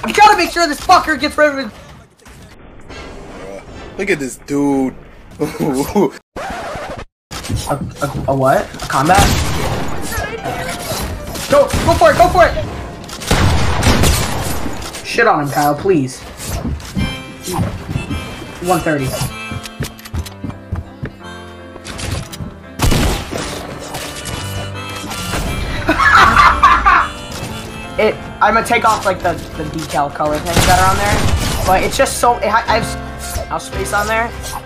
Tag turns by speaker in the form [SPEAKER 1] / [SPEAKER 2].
[SPEAKER 1] I gotta make sure this fucker gets rid of it.
[SPEAKER 2] Look at this dude.
[SPEAKER 1] A what? A combat? Go for it, go for it! Shit on him, Kyle, please. 130. I'm gonna take off like the decal color things that are on there, but it's just so I have space on there.